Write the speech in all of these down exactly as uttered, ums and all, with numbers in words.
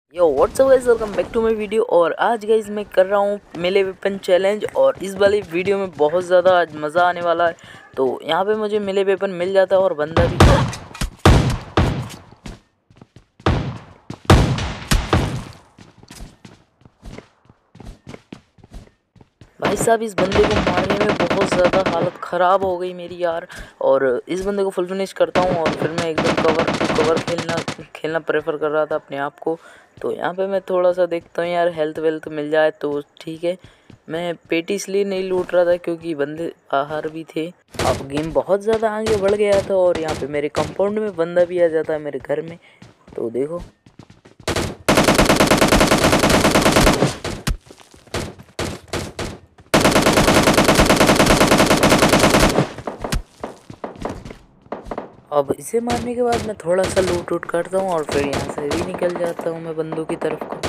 Yo what's up guys, welcome back to my video. और आज guys मैं कर रहा हूँ मेले वेपन चैलेंज। और इस वाली वीडियो में बहुत ज़्यादा आज मज़ा आने वाला है। तो यहाँ पे मुझे मेले वेपन मिल जाता है और बंदा भी। भाई साहब, इस बंदे को मारने में बहुत ज़्यादा हालत ख़राब हो गई मेरी यार। और इस बंदे को फुल फिनिश करता हूँ और फिर मैं एकदम कवर टू कवर खेलना खेलना प्रेफर कर रहा था अपने आप को। तो यहाँ पे मैं थोड़ा सा देखता हूँ यार, हेल्थ वेल्थ मिल जाए तो ठीक है। मैं पेटी इसलिए नहीं लूट रहा था क्योंकि बंदे बाहर भी थे। अब गेम बहुत ज़्यादा आगे बढ़ गया था और यहाँ पे मेरे कंपाउंड में बंदा भी आ जाता है मेरे घर में। तो देखो, अब इसे मारने के बाद मैं थोड़ा सा लूट उट करता हूँ और फिर यहाँ से भी निकल जाता हूँ मैं बंदों की तरफ को।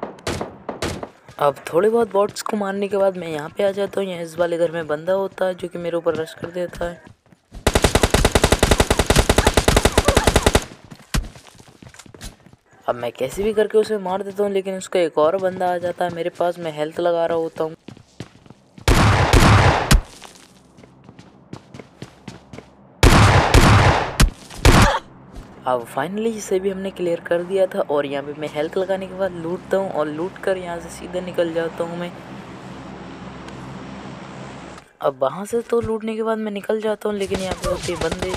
अब थोड़े बहुत बॉट्स को मारने के बाद मैं यहाँ पे आ जाता हूँ। यहाँ इस वाले घर में बंदा होता है जो कि मेरे ऊपर रश कर देता है। अब मैं कैसे भी करके उसे मार देता हूँ, लेकिन उसका एक और बंदा आ जाता है मेरे पास। मैं हेल्थ लगा रहा होता हूँ। अब फाइनली इसे भी हमने क्लियर कर दिया था। और यहाँ पे मैं हेल्थ लगाने के बाद लूटता हूँ और लूट कर यहाँ से सीधा निकल जाता हूँ मैं। अब वहाँ से तो लूटने के बाद मैं निकल जाता हूँ, लेकिन यहाँ पे होते बंदे।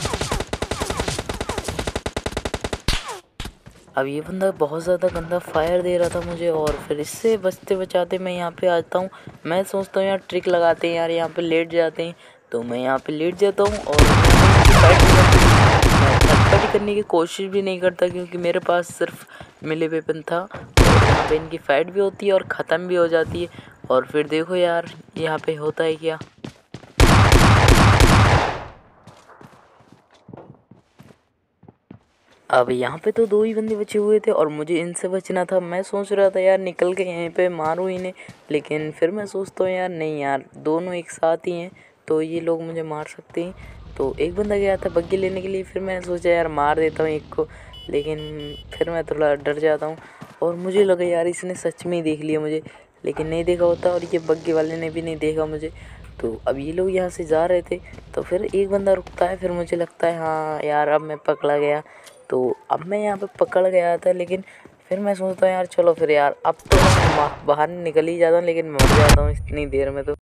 अब ये बंदा बहुत ज़्यादा गंदा फायर दे रहा था मुझे और फिर इससे बचते बचाते मैं यहाँ पे आता हूँ। मैं सोचता हूँ यार ट्रिक लगाते हैं यार, यहाँ पे लेट जाते हैं। तो मैं यहाँ पे लेट जाता हूँ और फाइट हो जाती है। मैं फटफटी करने की कोशिश भी नहीं करता क्योंकि मेरे पास सिर्फ मिले वेपन था। और यहाँ पे इनकी फाइट भी होती है और ख़त्म भी हो जाती है। और फिर देखो यार यहाँ पे होता है क्या। अब यहाँ पे तो दो ही बंदे बचे हुए थे और मुझे इनसे बचना था। मैं सोच रहा था यार निकल के यहीं पे मारूं इन्हें, लेकिन फिर मैं सोचता हूँ यार नहीं यार, दोनों एक साथ ही हैं तो ये लोग मुझे मार सकते हैं। तो एक बंदा गया था बग्गी लेने के लिए, फिर मैंने सोचा यार मार देता हूँ एक को, लेकिन फिर मैं थोड़ा डर जाता हूँ। और मुझे लगा यार इसने सच में ही देख लिया मुझे, लेकिन नहीं देखा होता और ये बग्गी वाले ने भी नहीं देखा मुझे। तो अब ये लोग यहाँ से जा रहे थे तो फिर एक बंदा रुकता है, फिर मुझे लगता है हाँ यार अब मैं पकड़ा गया। तो अब मैं यहाँ पे पकड़ गया था, लेकिन फिर मैं सोचता हूँ यार चलो फिर यार अब तो मैं बाहर निकल ही जाता हूँ, लेकिन मर जाता हूँ इतनी देर में तो।